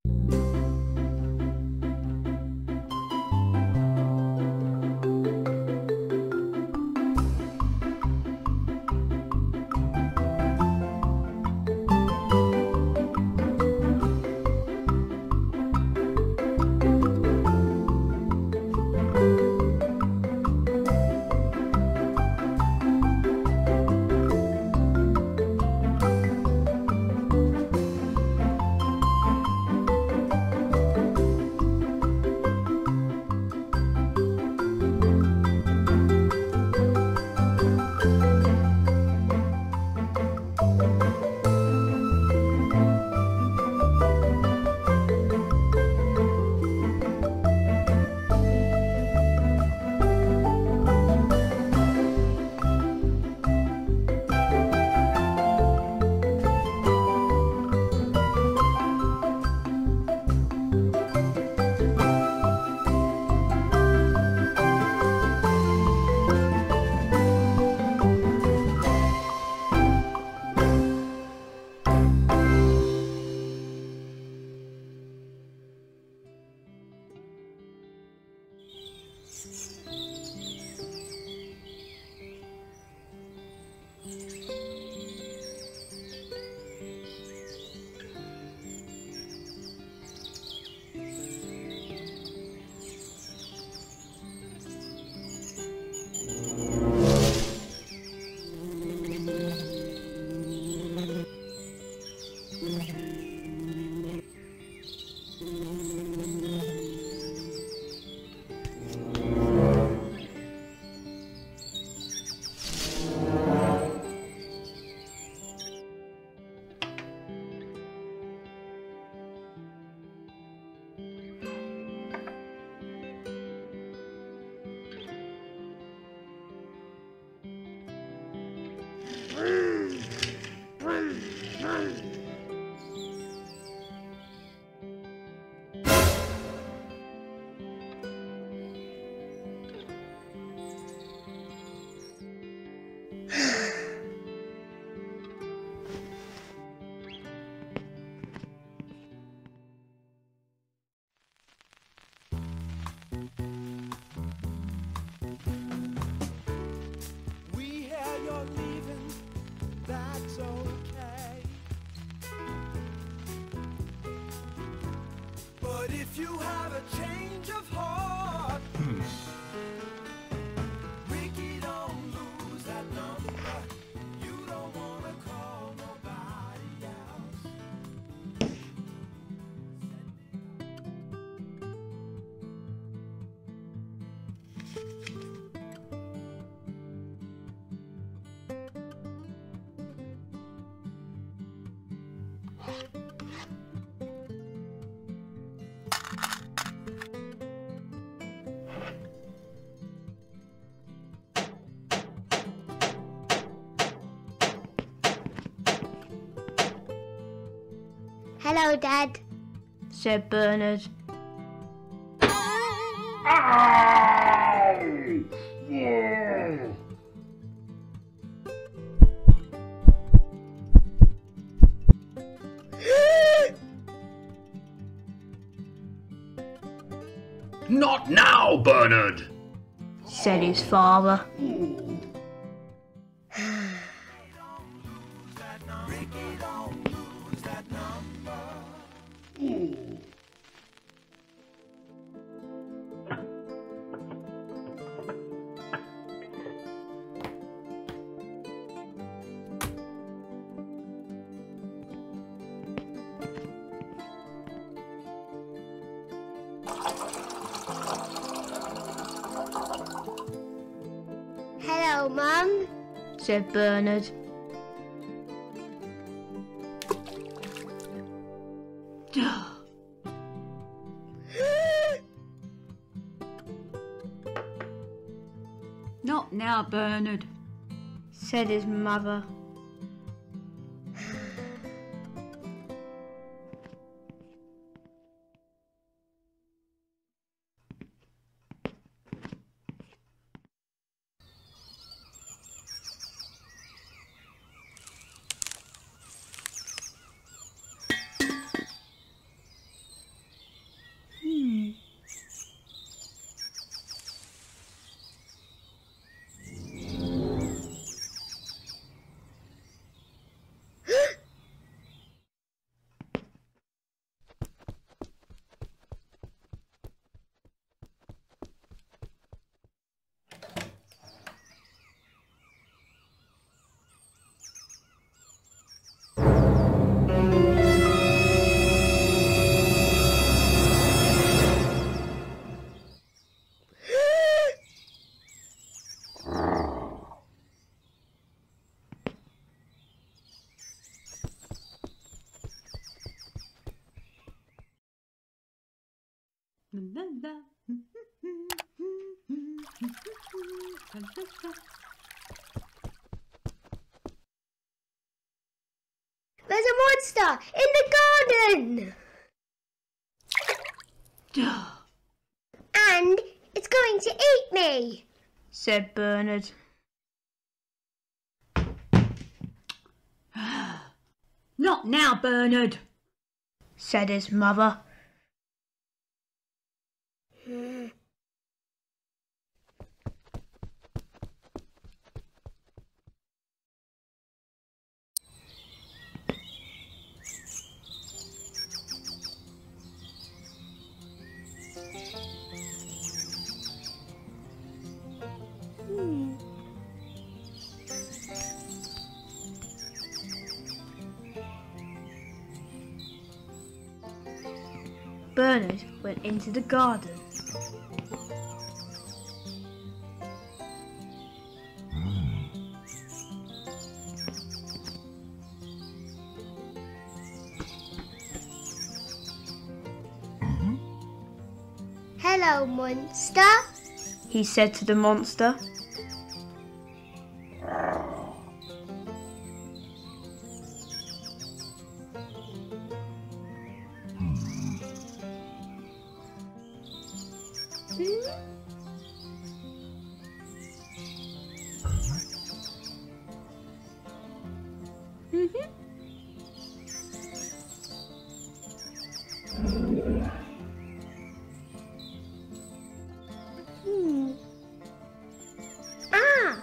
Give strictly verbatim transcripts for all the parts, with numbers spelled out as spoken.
If you have a change of heart, Ricky, don't lose that number. You don't want to call nobody else. Hello, Dad, said Bernard. Ow! Yeah. Not now, Bernard, said his father. Hello, Mum, said Bernard. Not now, Bernard, said his mother. There's a monster in the garden! And it's going to eat me, said Bernard. Not now, Bernard, said his mother. Bernard went into the garden. Hello, monster, he said to the monster. Mm-hmm. Hmm. Ah.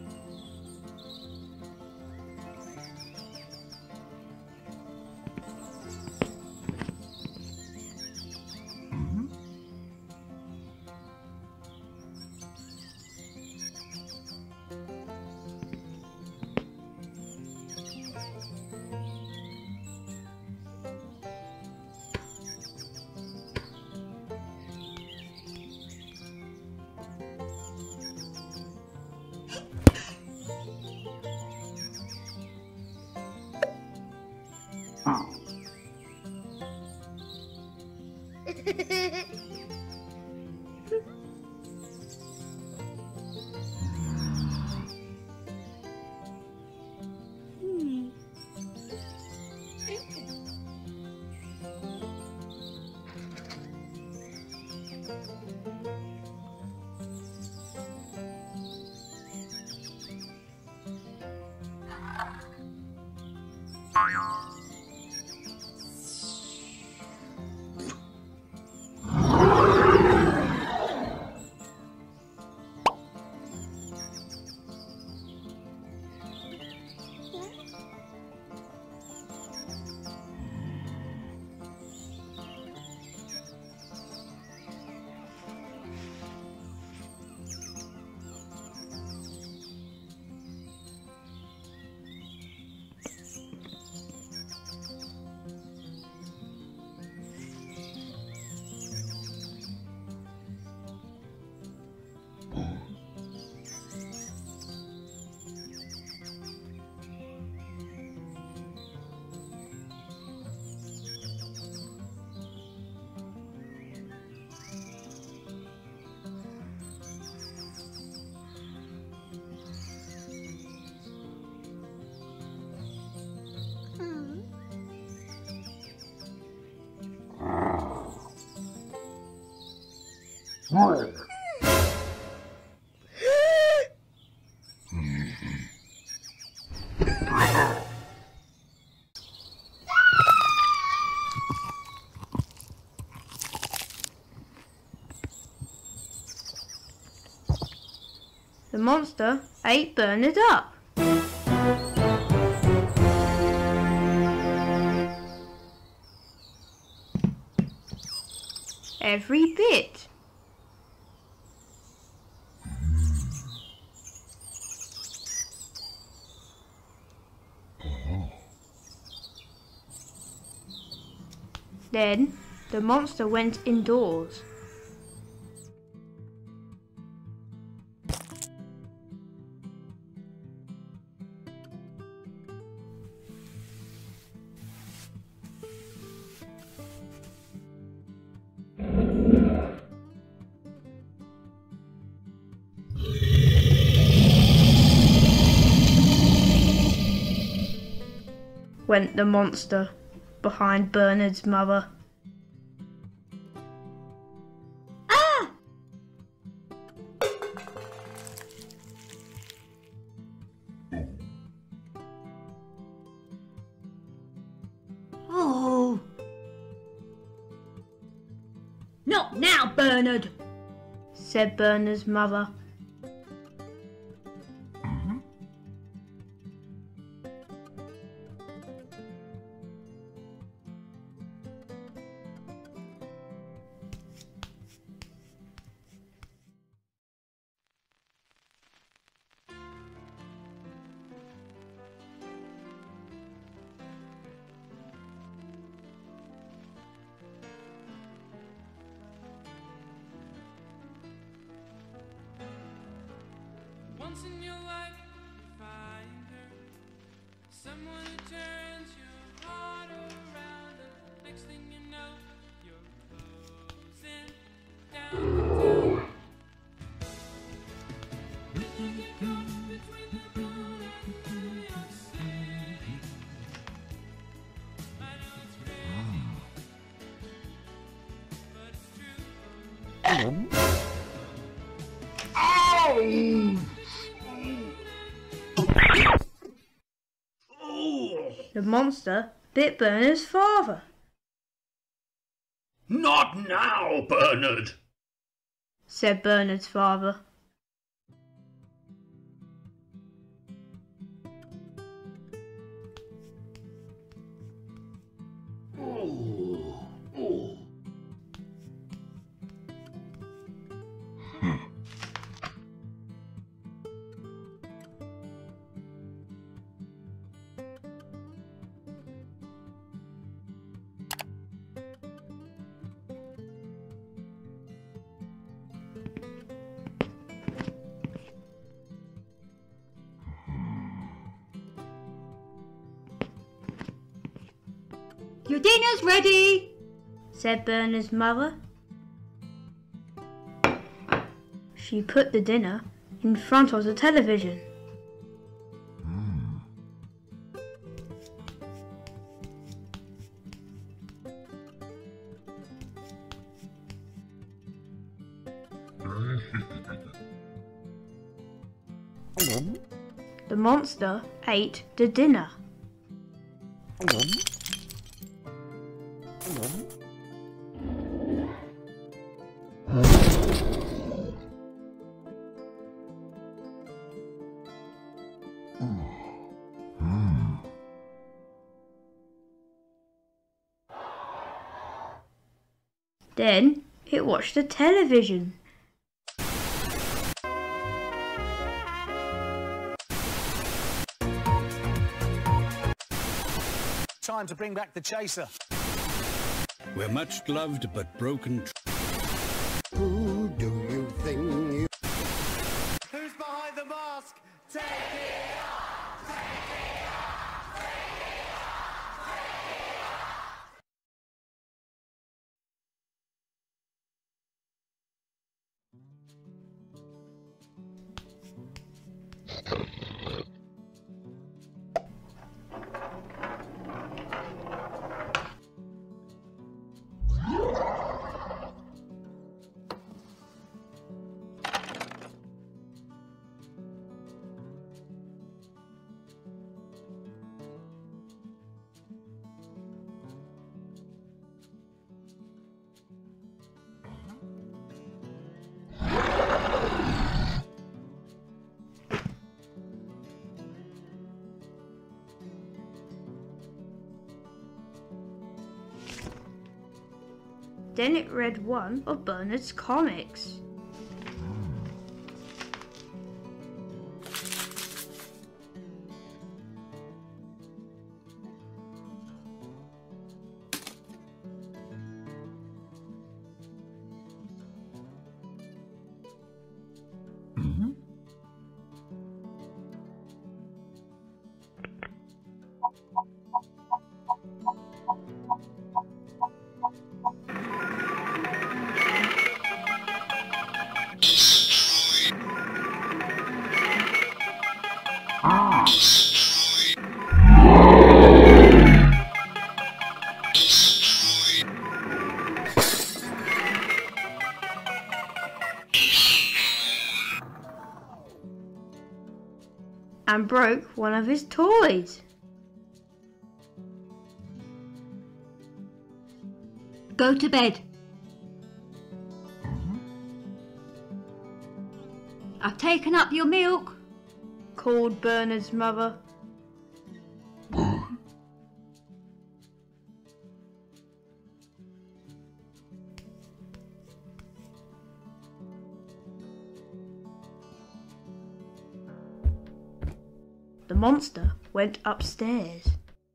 The monster ate Bernard up. Every bit. Then the monster went indoors. went the monster behind Bernard's mother. Ah! Oh! Not now, Bernard, said Bernard's mother. Once in your life you find her, someone who turns your heart around, and next thing you know, you're closing down the town. You get caught between the moon and New York City. I know it's crazy, but it's true. The monster bit Bernard's father. Not now, Bernard! Said Bernard's father. Oh, oh. your dinner's ready, Said Bernard's mother. She put the dinner in front of the television. The monster ate the dinner. Then it watched the television. Time to bring back the chaser. We're much loved but broken. Who do you think you... Who's behind the mask? Take it off! Take it off! Take it off! Take it off! Then it read one of Bernard's comics. and broke one of his toys. Go to bed. I've taken up your milk, called Bernard's mother. The monster went upstairs.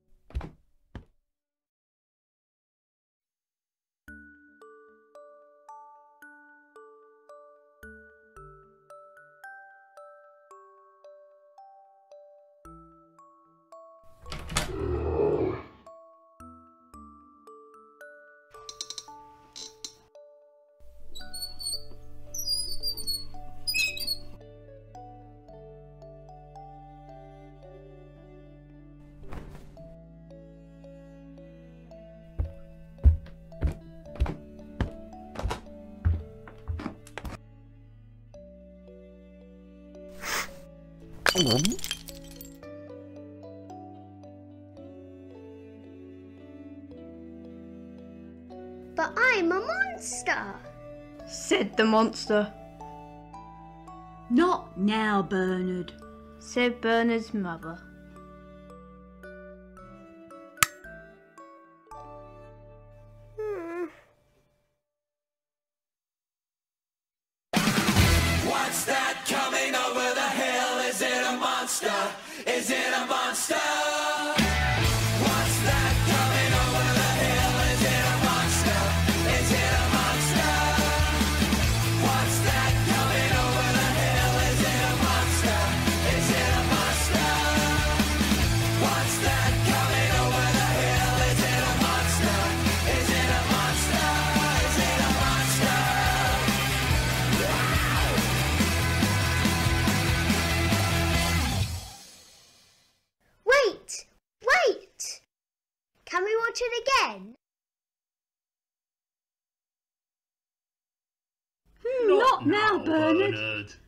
But I'm a monster, said the monster. Not now, Bernard, said Bernard's mother. What's that coming over the hill? Is it a monster? Is it a monster? What's that coming over the hill? Is it a monster? Is it a monster? What's that coming over the hill? Is it a monster? Is it a monster? What's that coming over the hill? Is it a monster? Is it a monster? Is it a monster? Wait! Wait! Can we watch it again? Hmm, not, now, Bernard. Bernard.